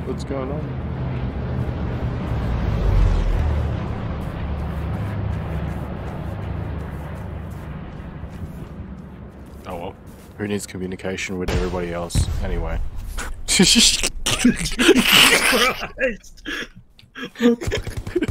What's going on? Oh well. Who needs communication with everybody else anyway? Christ!